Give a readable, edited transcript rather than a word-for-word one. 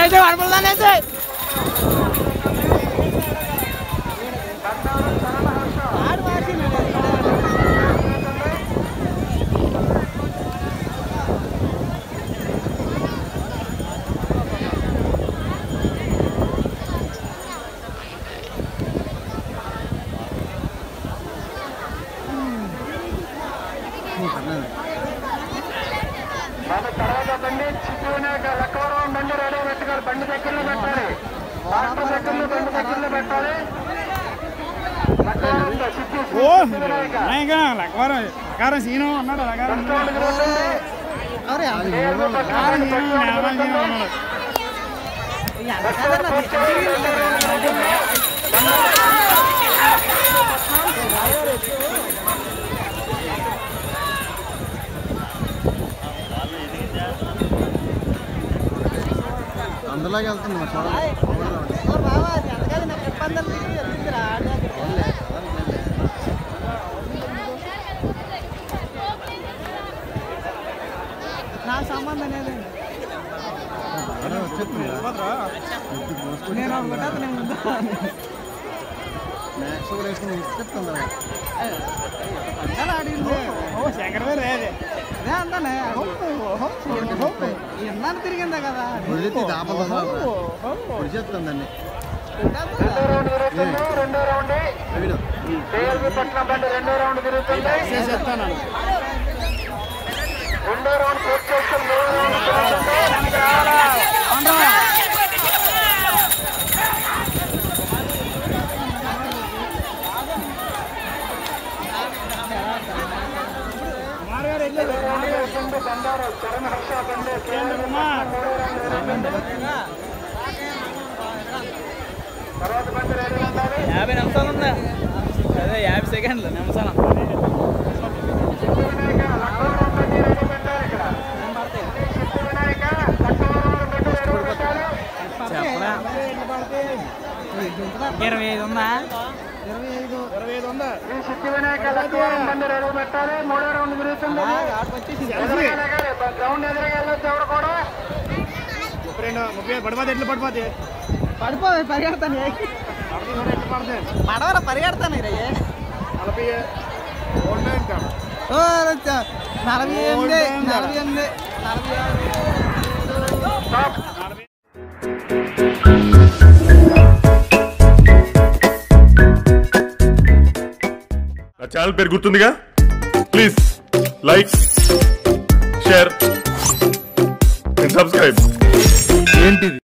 తర్వాత బండి చిక్కునాక లక్కవరం బండి రెడీ పెట్టుకోవాలి. బండి దగ్గరలో పెట్టాలి. బండి దగ్గరలో పెట్టాలి. లక్కవరం సీను అన్నాడు. అందులోకి వెళ్తుంది నా సంబంధం లేదు. నేను ముందు ఎన్నాను తిరిగిందా కదా చెప్తుందండి. రెండో రౌండ్ పట్నం బండి రెండో రౌండ్ తిరుగుతుంది. రెండో రౌండ్ పూర్తి చేసుకుని చరణ్ హర్ష బండి 50 నిమిషాలు ఉందా? అదే 50 సెకండ్లు నిమిషాలు. చెప్పరా 25 ఉందా? 25 ఉందా? సిద్ధి వినాయక లక్కవరం బండి రెడీ పెట్టాలి. మూడో రౌండ్ తిరుగుతుంది. గ్రౌండ్ ఎదురుగా వెళ్ళొచ్చు. ఎవరు కూడా 32 పడిపోతే ఎట్లు పడిపోతే పడిపోయి పరిగెడతాను పడవర పరిగెడతాను 48 ఛానల్ పేరు గుర్తుందిగా? Please like, share and subscribe. ఏంటిది?